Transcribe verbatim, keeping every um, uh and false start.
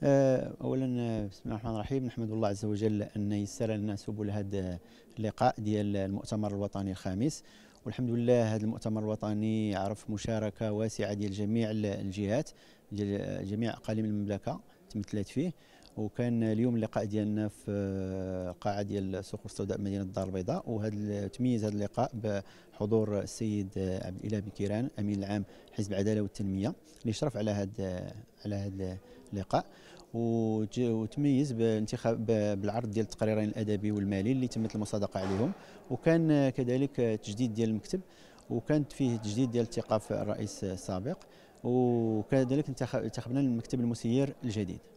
آه، اولا آه، بسم الله الرحمن الرحيم. نحمد الله عز وجل ان يسر لنا سبل هذا اللقاء ديال المؤتمر الوطني الخامس. والحمد لله هذا المؤتمر الوطني عرف مشاركه واسعه ديال جميع الجهات، ديال جميع اقاليم المملكه تمثلت فيه. وكان اليوم اللقاء ديالنا في القاعه ديال سوق السوداء مدينه الدار البيضاء، وهذا تميز هذا اللقاء بحضور السيد عبد الاله بكيران امين العام حزب العداله والتنميه اللي شرف على هذا على هذا اللقاء، وتميز بانتخاب بالعرض ديال التقريرين الادبي والمالي اللي تمت المصادقه عليهم. وكان كذلك تجديد ديال المكتب، وكانت فيه تجديد ديال الثقه في الرئيس السابق، وكذلك انتخبنا المكتب المسير الجديد.